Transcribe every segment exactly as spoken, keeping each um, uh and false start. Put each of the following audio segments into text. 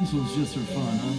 This one's just for fun, huh?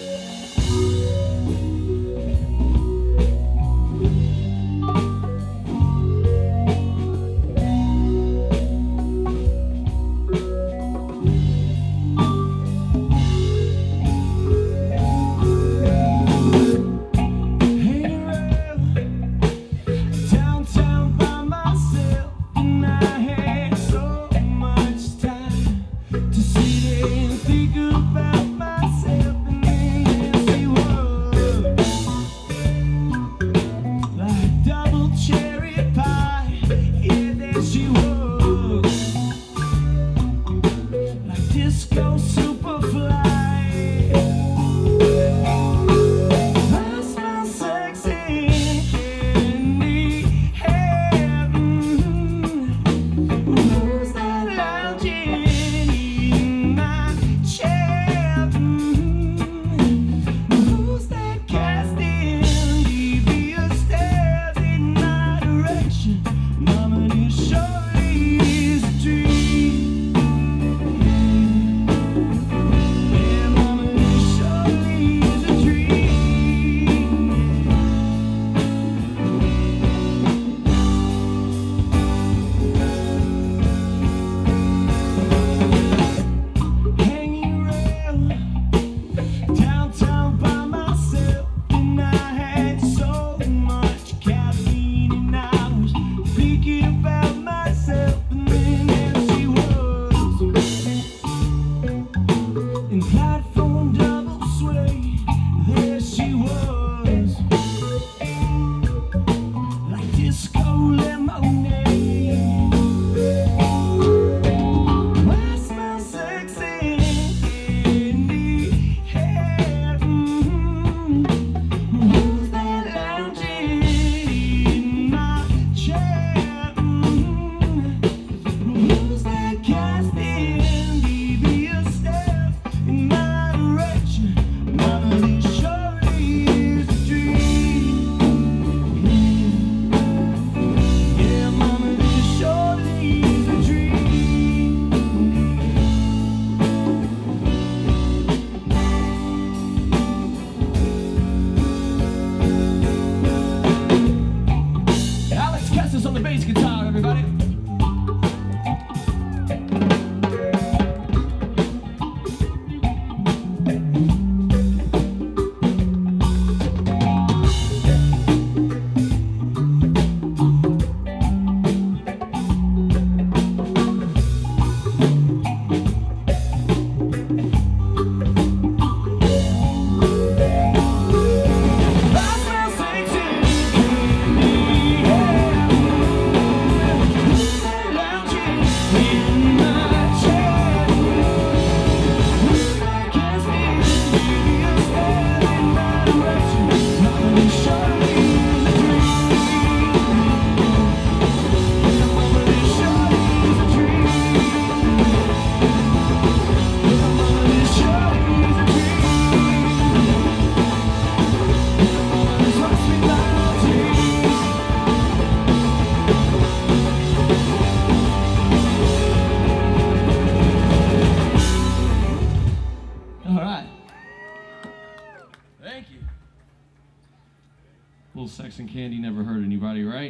Sex and Candy never hurt anybody, right?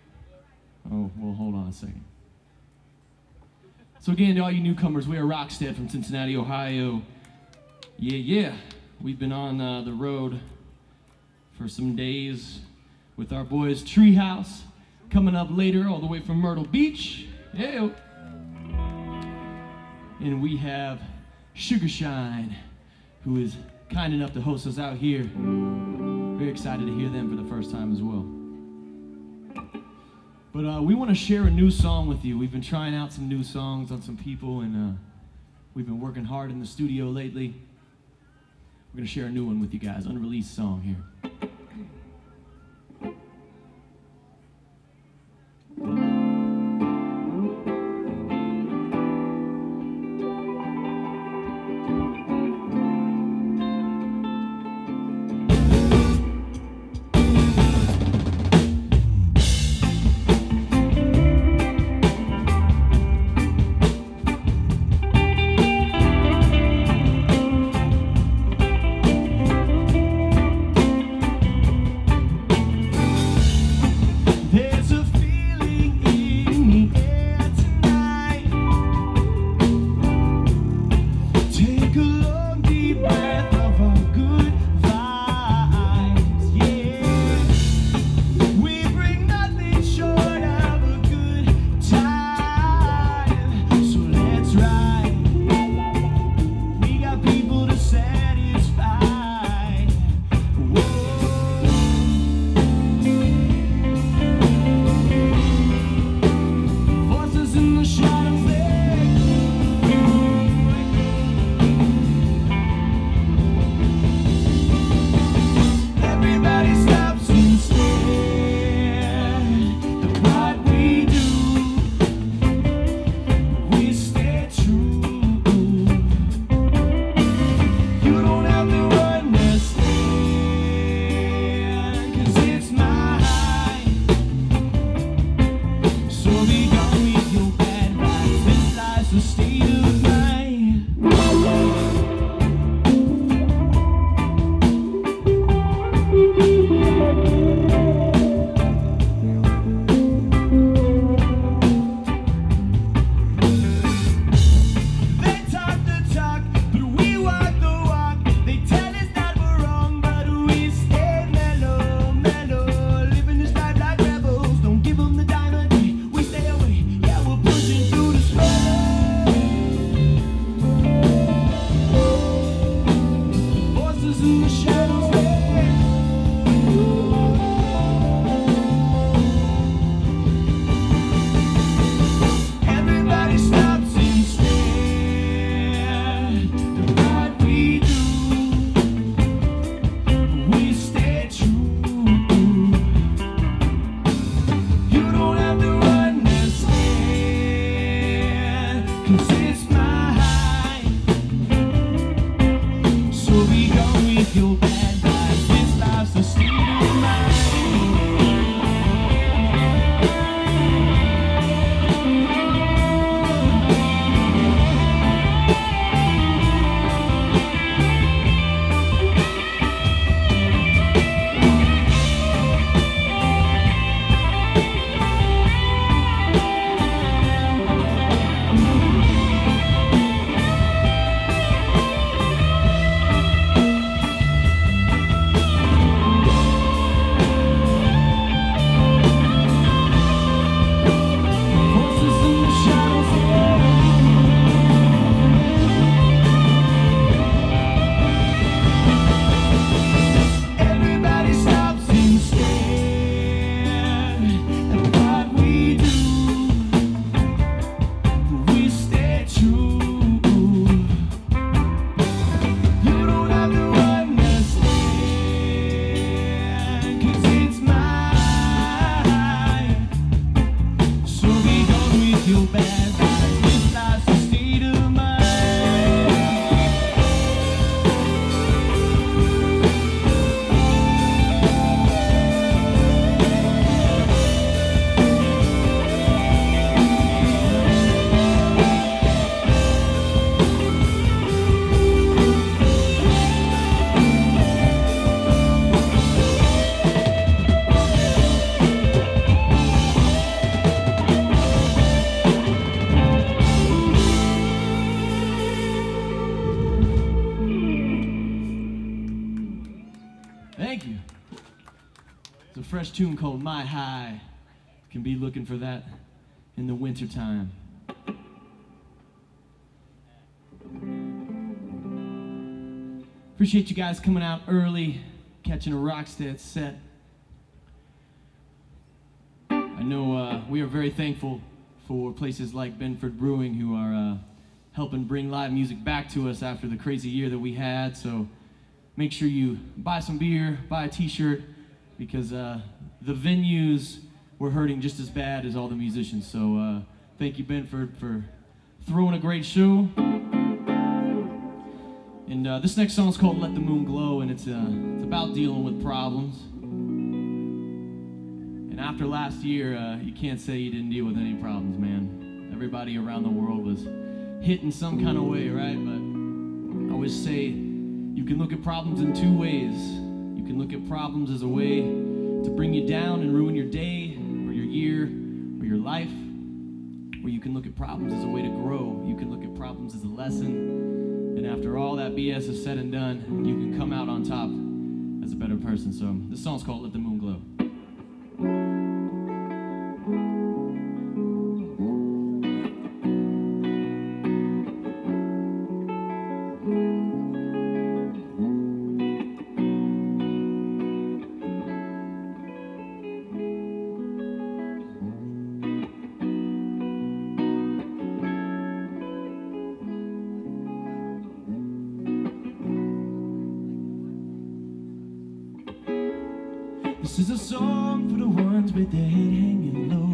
Oh, well, hold on a second. So again, to all you newcomers, we are Rockstead from Cincinnati, Ohio. Yeah, yeah. We've been on uh, the road for some days with our boys Treehouse, coming up later all the way from Myrtle Beach. Yeah. And we have Sugarshine, who is kind enough to host us out here. Very excited to hear them for the first time as well. But uh, we want to share a new song with you. We've been trying out some new songs on some people, and uh, we've been working hard in the studio lately. We're going to share a new one with you guys, unreleased song here. life's a state of mind. They talk the talk, but we walk the walk. They tell us that we're wrong, but we stay mellow, mellow. Living this life like rebels, don't give them the diamond. We stay away, yeah, we're pushing through the struggle. Voices in the shadows there. Everybody stops and stares at what we do. We stay true. You don't have to understand, 'cause it's my high. So be gone with your bad vibes. This life's a state of mind. Voices in the shadows there. Everybody stops and stares at what we do. We stay true. You don't have to understand, 'cause it's mine. So be gone with your bad vibes. This life's a state of mind. Thank you. It's a fresh tune called My High. Can be looking for that in the winter time. Appreciate you guys coming out early, catching a Rockstead set. I know uh, we are very thankful for places like Benford Brewing, who are uh, helping bring live music back to us after the crazy year that we had. So make sure you buy some beer, buy a t-shirt, because uh, the venues were hurting just as bad as all the musicians. So uh, thank you, Benford, for throwing a great show. And uh, this next song is called Let the Moon Glow, and it's, uh, it's about dealing with problems. And after last year, uh, you can't say you didn't deal with any problems, man. Everybody around the world was hit in some kind of way, right? But I always say, you can look at problems in two ways. You can look at problems as a way to bring you down and ruin your day, or your year, or your life. Or you can look at problems as a way to grow. You can look at problems as a lesson. And after all that B S is said and done, you can come out on top as a better person. So this song's called Let the Moon Glow. This is a song for the ones with their head hanging low.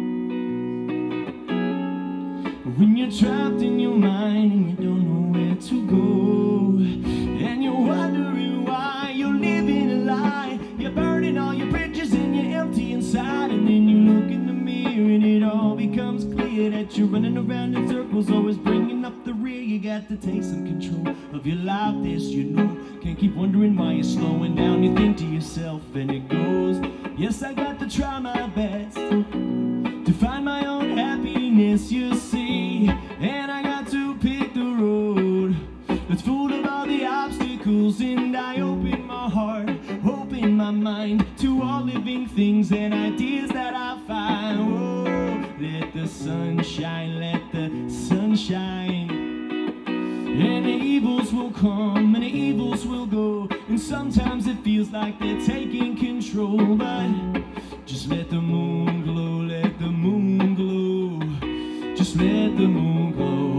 When you're trapped in your mind and you don't know where to go, and you're wondering why you're living a lie. You're burning all your bridges and you're empty inside, and then you look in the mirror and it it all becomes clear that you're running around in circles, always bringing up the rear. You got to take some control of your life, this you know. Can't keep wondering why you're slowing down. You think to yourself and it goes, yes, I got to try my best to find my own happiness, you see. And I got to pick the road that's full of all the obstacles, and I open my heart, open my mind to all living things and ideas that I find. Oh, let the sun shine, let the sun shine, and the evils will come and the evils will go, and sometimes it feels like they're taking control, but just let the moon glow, let the moon glow, just let the moon glow.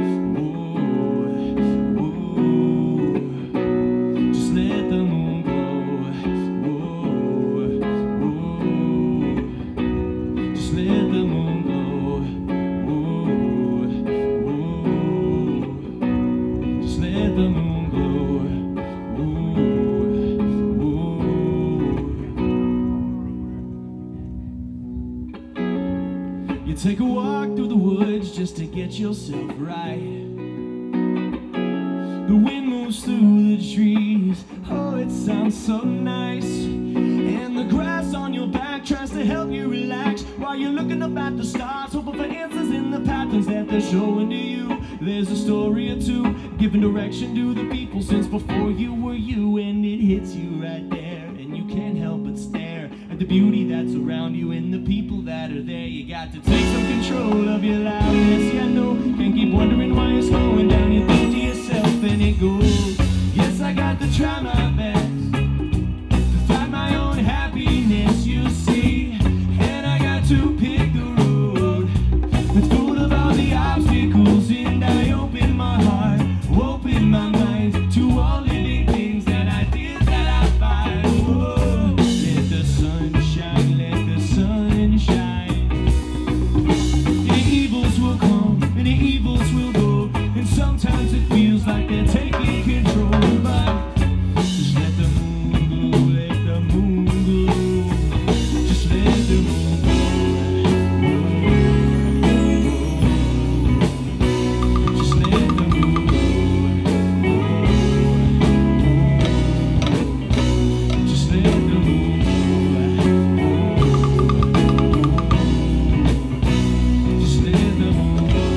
Take a walk through the woods just to get yourself right. The wind moves through the trees, oh, it sounds so nice. And the grass on your back tries to help you relax while you're looking up at the stars, hoping for answers in the patterns that they're showing to you. There's a story or two, giving direction to the people since before you were you, and it hits you right there, and you can't help but stare at the beauty that's around you and the people that are there. You got to take some control of your life, yes, I know. Can't keep wondering why you're slowing down. You think to yourself and it goes, yes, I got to try my best to find my own happiness, you see. And I got to pick the road that's full of all the obstacles, and I open my heart, open my mind to all living things and ideas that I find. Whoa, let the sun shine, let the sun shine, and the evils will come and the evils will go, and sometimes it feels like they're taking control, but just let the moon glow, let the moon glow, just let the moon glow. Just let the moon glow. Just let the moon glow. Just let the moon glow.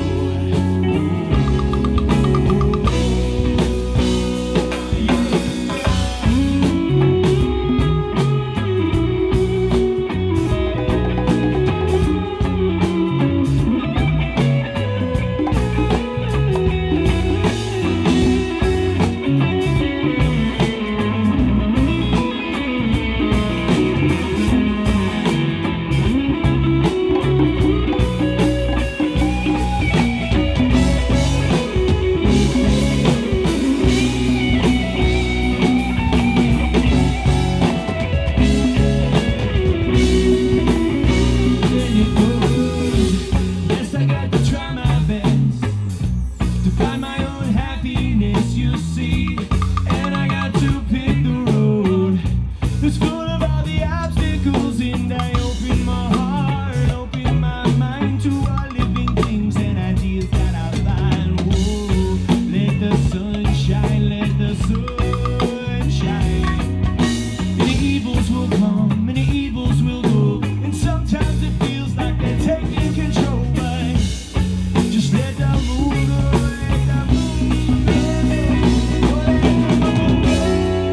Yes, I got to try my best to find my own happiness, you see. And I got to pick the road that's full of all the obstacles, and I open my heart, open my mind to all living things and ideas that I find. Whoa, let the sun shine, let the sun shine, and the evils will come and the evils will go, and sometimes it feels like they're taking control, but just let the moon go, let the moon go, oh, let the moon go.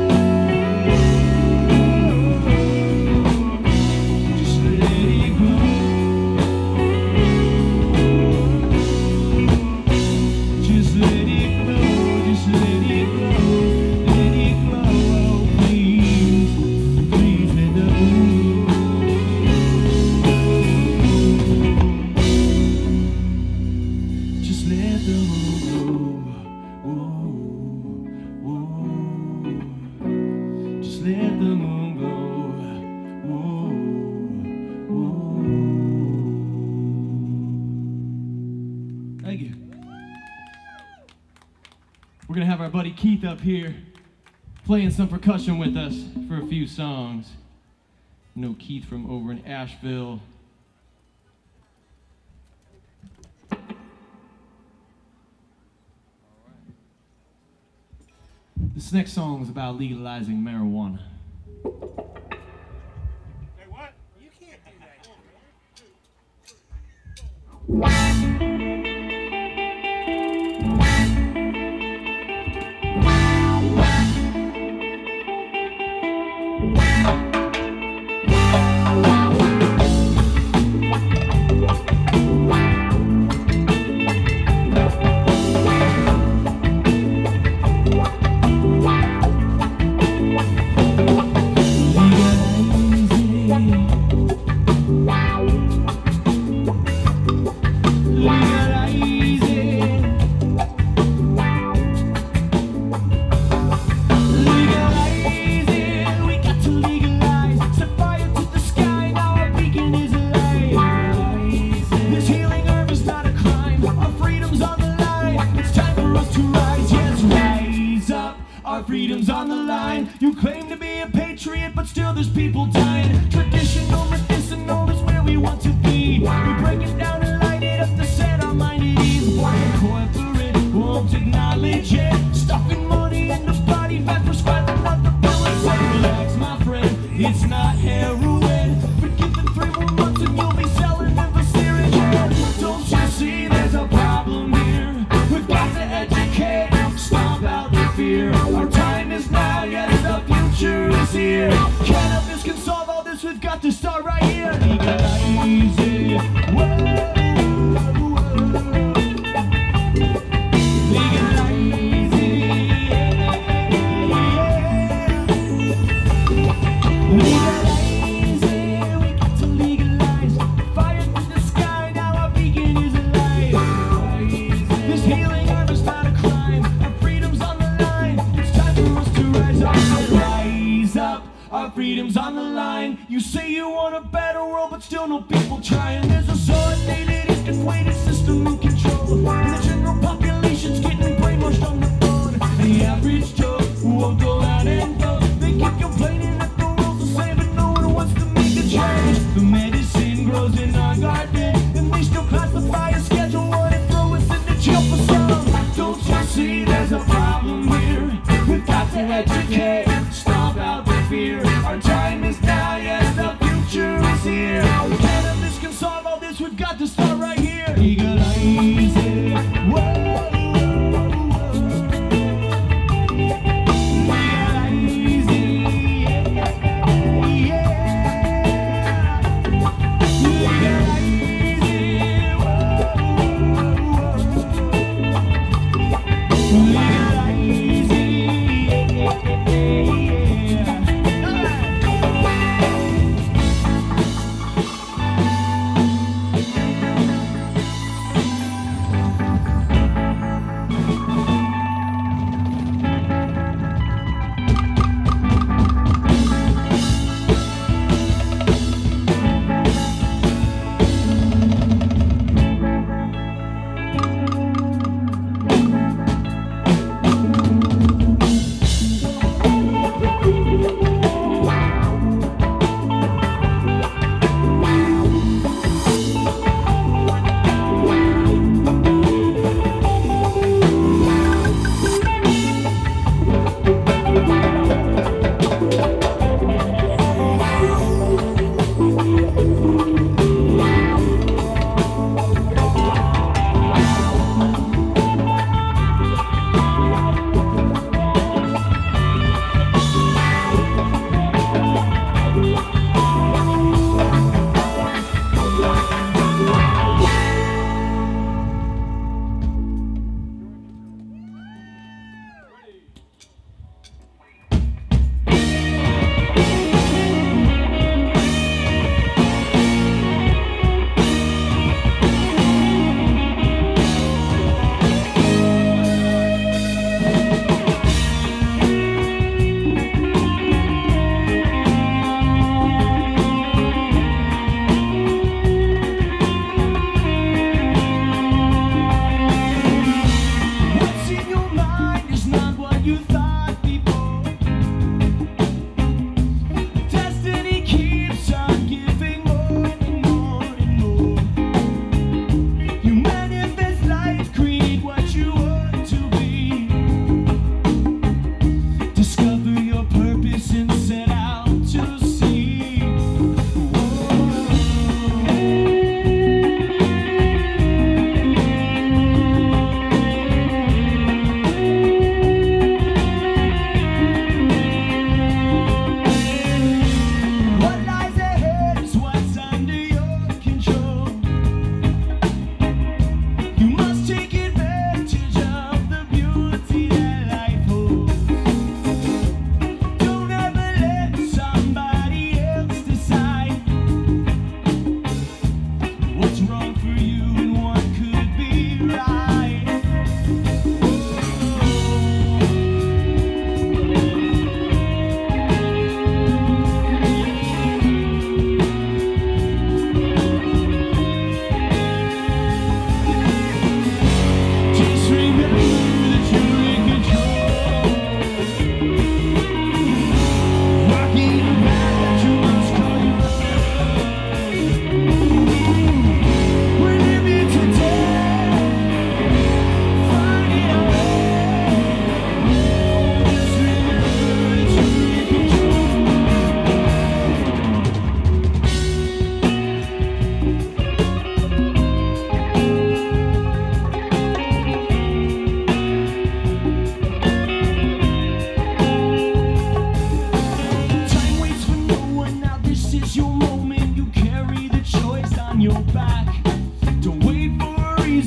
Just let it go. Just let it go, just let it go, let it go, oh, please, please let the moon go. Just let the moon go. Whoa, whoa. Just let the moon go. Whoa, whoa. Thank you. We're gonna have our buddy Keith up here playing some percussion with us for a few songs. You know Keith from over in Asheville. This next song is about legalizing marijuana. Hey, what? You can't do freedom's on the line. You claim to be a patriot, but still there's people dying. Traditional, medicinal is where we want to be. We break it down and light it up to set our mind at ease. Why corporate won't acknowledge it? Stuffing money in the body fat, prescribing not the pill and say, relax, my friend, it's not heroin. But give it three more months and you'll be selling them for Syrian. Don't you see there's a problem here? We've got to educate, stomp out the fear. Our time is now, yes, the future is here. Cannabis can solve all this, we've got to start right here. Legalize it. Whoa, whoa. Legalize it. Legalize it. We got to legalize. Fire to the sky, now our beacon is alive. This healing herb is not a crime. Our freedom's on the line. It's time for us to rise up and rise up. Our freedom's on the line. You say you want a better world, but still no people trying. There's a solid-dated, instant-weighted system in control. And the general population's getting brainwashed on the phone. And the average Joe won't go out and vote. They keep complaining that the world's the same, but no one wants to make a change. The medicine grows in our garden, and they still classify a Schedule One and throw us into jail for some. Don't you see there's a problem here? We've got to educate, stomp out the fear. Our time is now, yes, the future is here. Cannabis can solve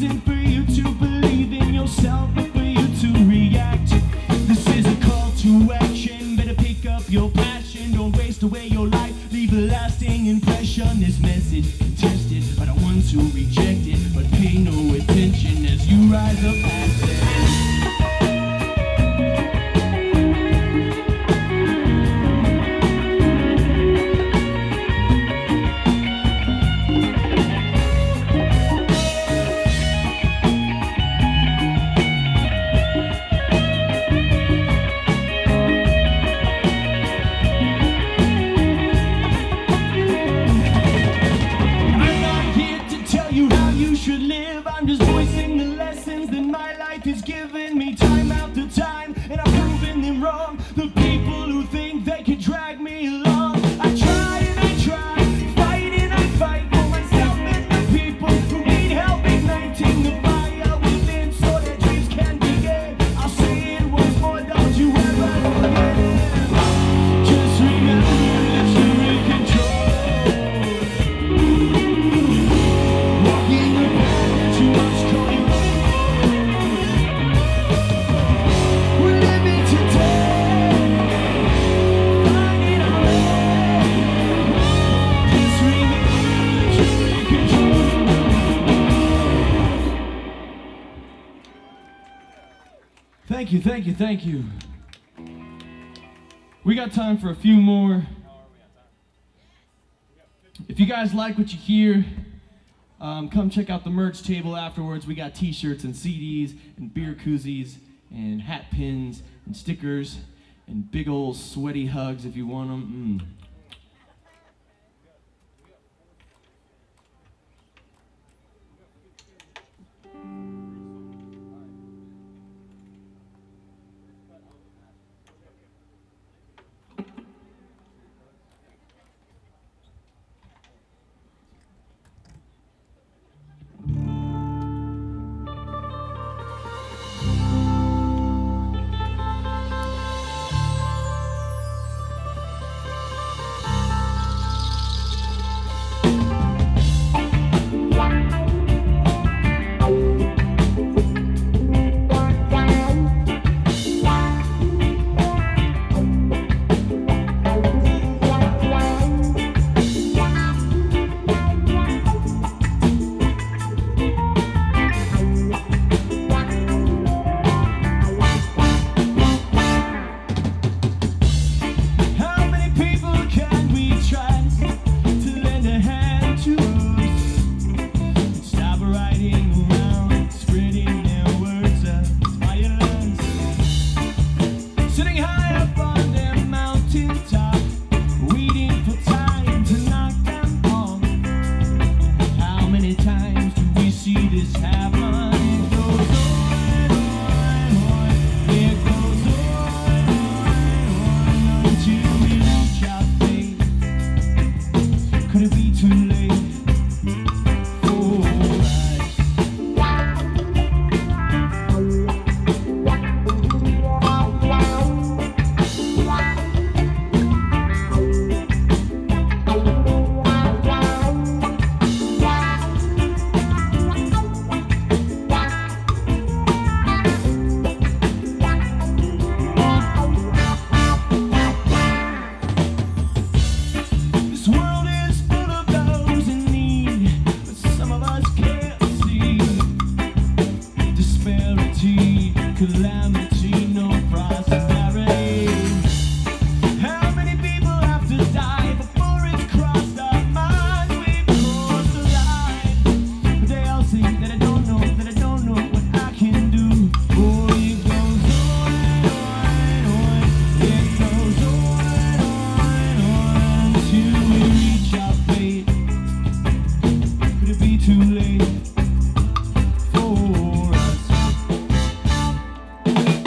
isn't for you to believe in yourself, but for you to react. This is a call to action. Better pick up your passion. Don't waste away your life. Leave a lasting impression. This message contested by the ones who reject it, but pay no attention as you rise up past it. I'm just voicing the lessons that my life has given me time after time, and I've proven them wrong. The people who think they can drag me along, I try and I try, fight and I fight for myself and the people who need help igniting the fire within so their dreams can begin. I'll say it once more, don't you ever forget it. Just remember that you're in control. Walking the path that you must go. We're living today, finding our way. Just remember that you're in control. Thank you, thank you, thank you. We got time for a few more. If you guys like what you hear, Um, come check out the merch table afterwards. We got t-shirts and C Ds and beer koozies and hat pins and stickers and big old sweaty hugs if you want them. Mm. Too late for us.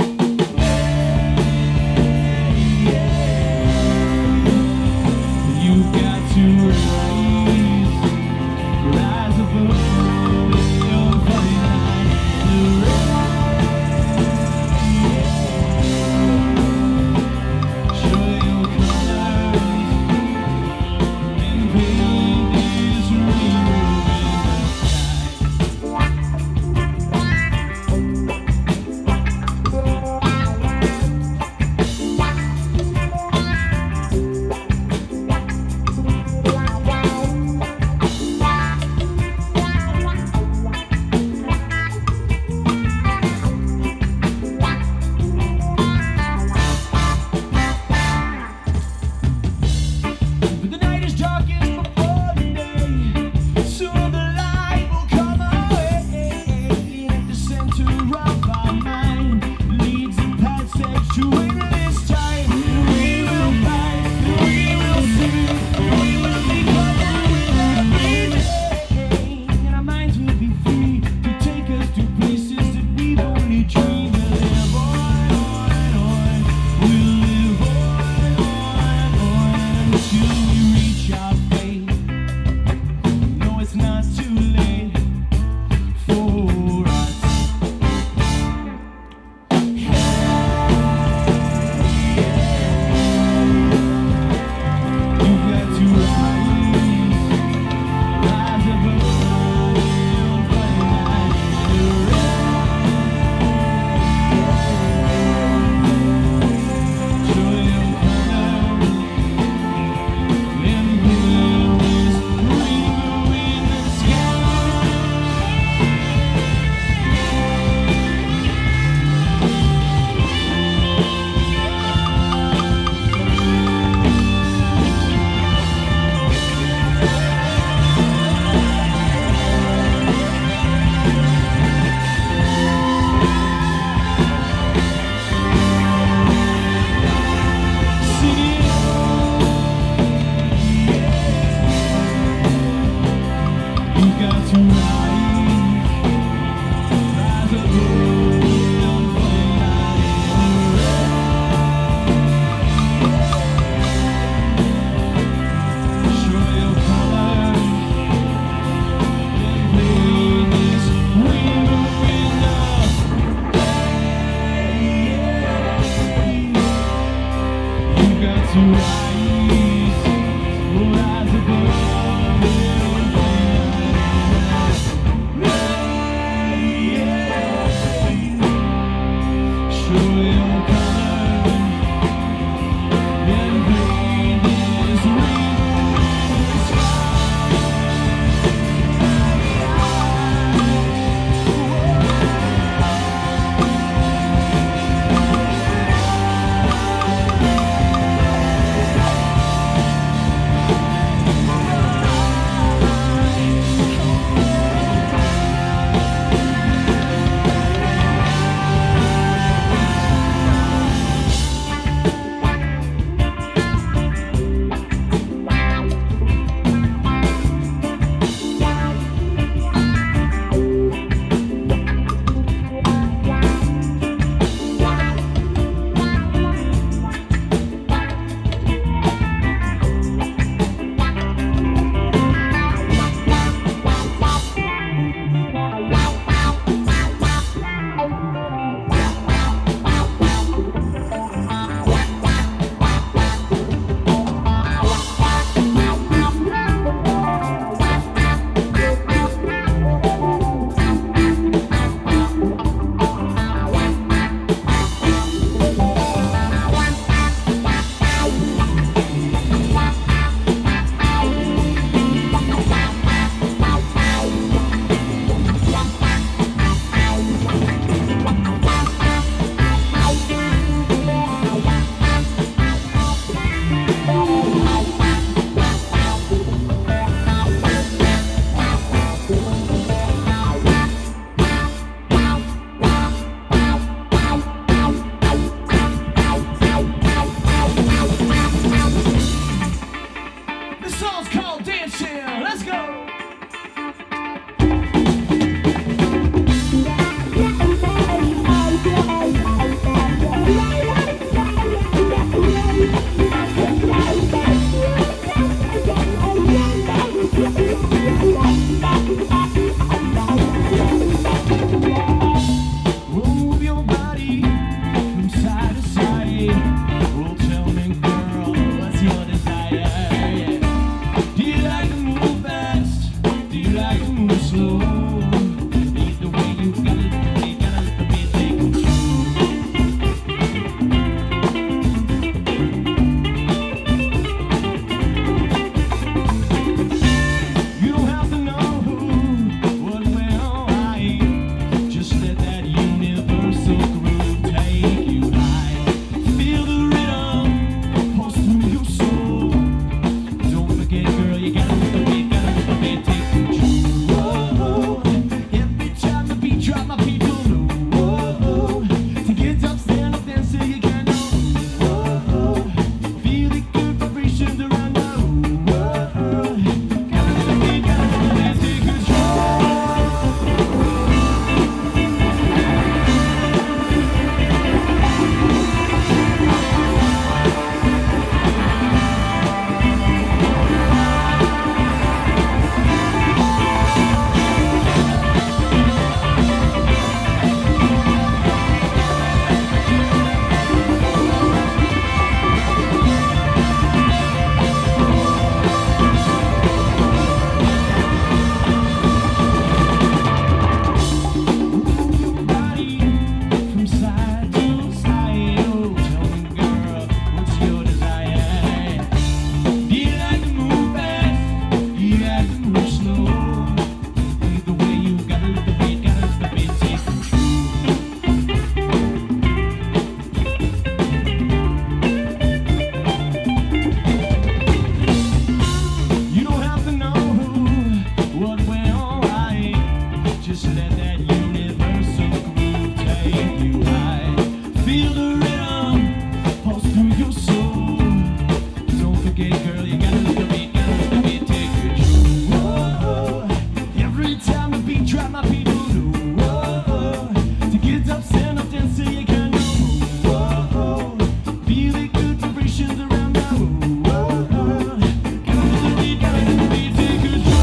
let that universal groove take you high. Feel the rhythm pulse through your soul. Don't forget, girl, you gotta look at me, gotta look at me, take control. Whoa, every time the beat drop, my people know. Whoa, to get up, stand up, dance till you can know. Whoa, feel it, good vibrations around the room. Whoa, gotta do the beat, gotta do the beat, take control.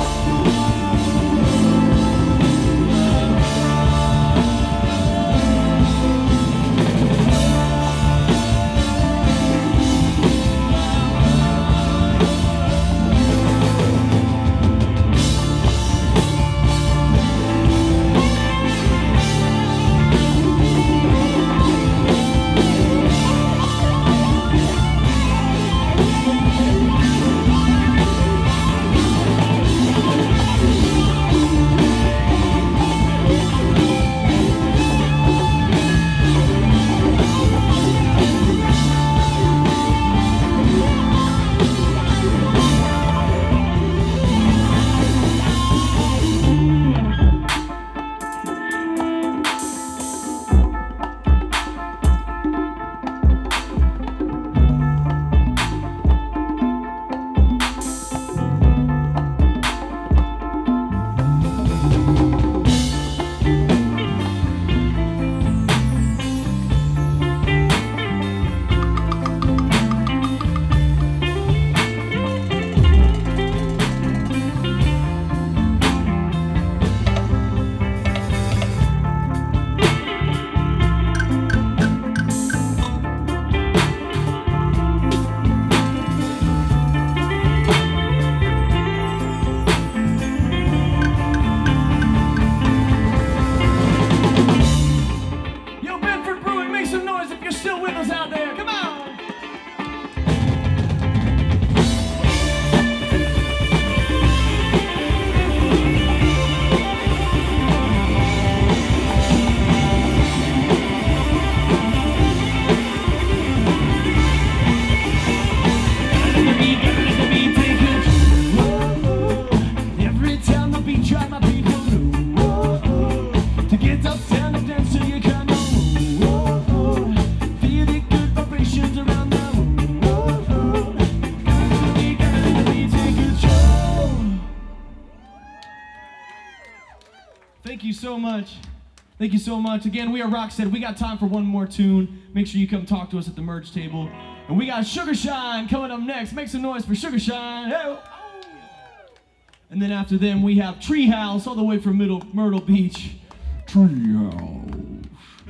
Thank you so much. Thank you so much. Again, we are Rockstead. We got time for one more tune. Make sure you come talk to us at the merge table. And we got Sugar Shine coming up next. Make some noise for Sugar Shine. Hey. And then after them, we have Treehouse all the way from Middle, Myrtle Beach. Treehouse.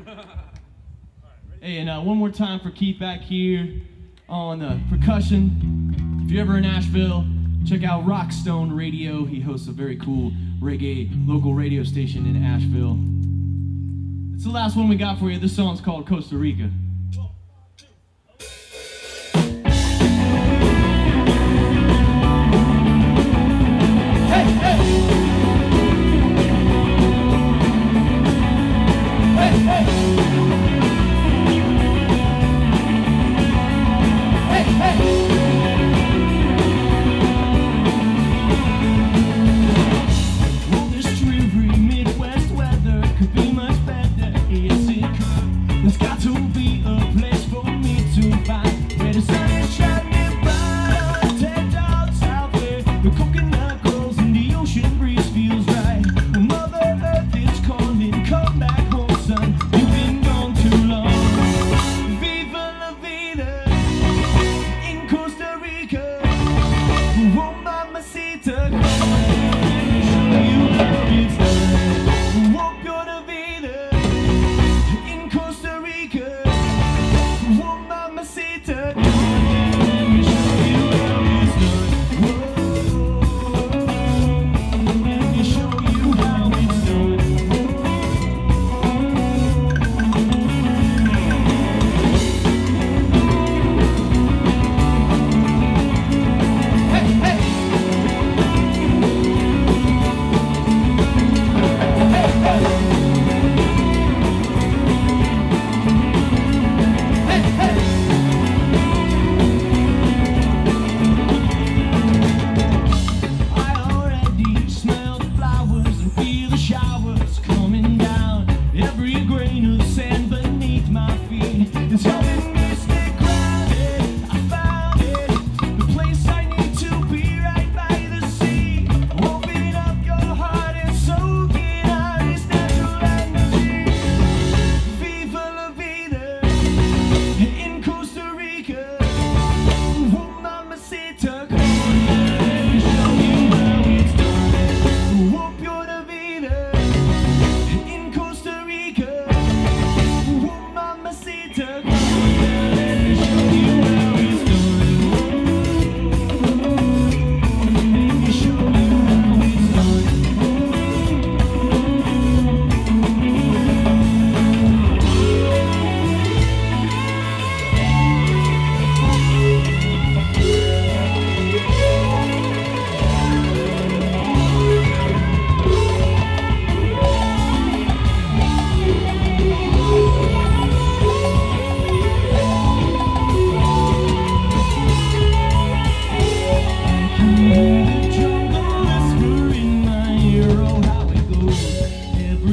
Hey, and uh, one more time for Keith back here on the percussion. If you're ever in Asheville, check out Rockstone Radio. He hosts a very cool reggae local radio station in Asheville. It's the last one we got for you. This song's called Costa Rica. Hey, hey! Hey, hey! Hey, hey! There's got to be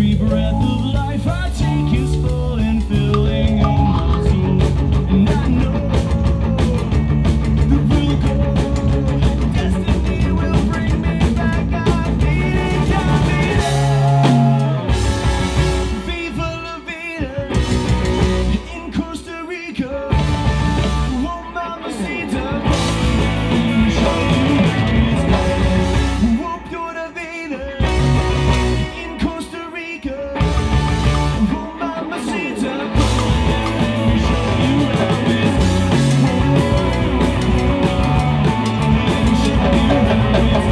Every breath of life I take is full and filling up my soul. And I know that we'll go. Destiny will bring me back. I feel it coming up. Viva la vida in Costa Rica. Oh, mamacita, show you how it's done. Oh, pura vida in Costa Rica. Oh, mamacita, show you how it's done. Show you how it's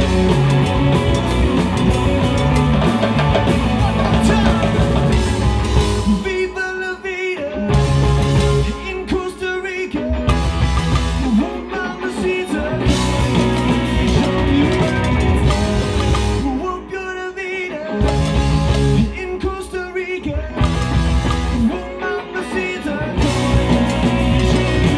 done. Viva la vida in Costa Rica. Oh, mamacita, show you how it's done. Oh, pura vida in Costa Rica. Oh, mamacita, show you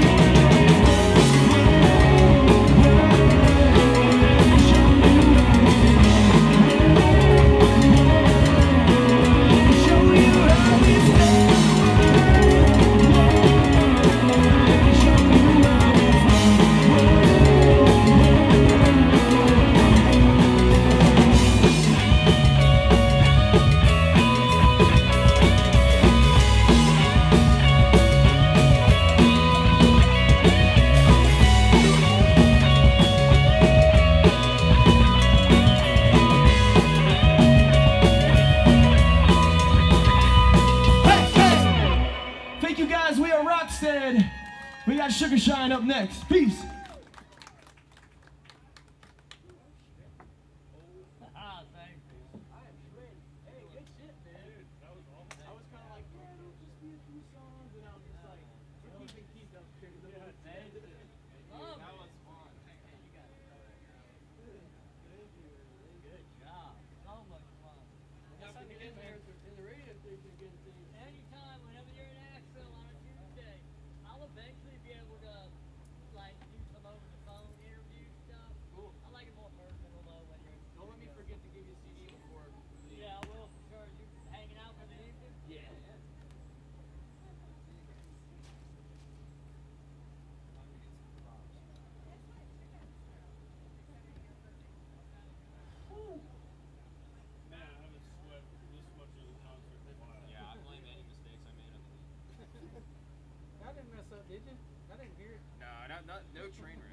Thank you guys, we are Rockstead. We got Sugar Shine up next. Peace. Ah, thank you. I am shredded. Hey, good shit, man. That was awesome. I was kind of like, man, it'll just be a few songs, and I was just like, we're keeping Keith up here. Yeah, man. That was fun. Hey, you got it. Good. Good job. So much fun. That's how you get there in the radio station again, too. Anytime, whenever you're in Asheville on a Tuesday, I'll eventually be able to, like, do some over the phone interview stuff. Cool. I like it more personal, though, when you're. Don't let me forget to give you a C D before. Yeah, I will for sure. You hanging out for the evening? Yeah. Man, I haven't sweat this much of the concert in a while. Yeah, I blame any mistakes I made on the I didn't mess up, did you? I didn't hear it. No, not, not no train wreck.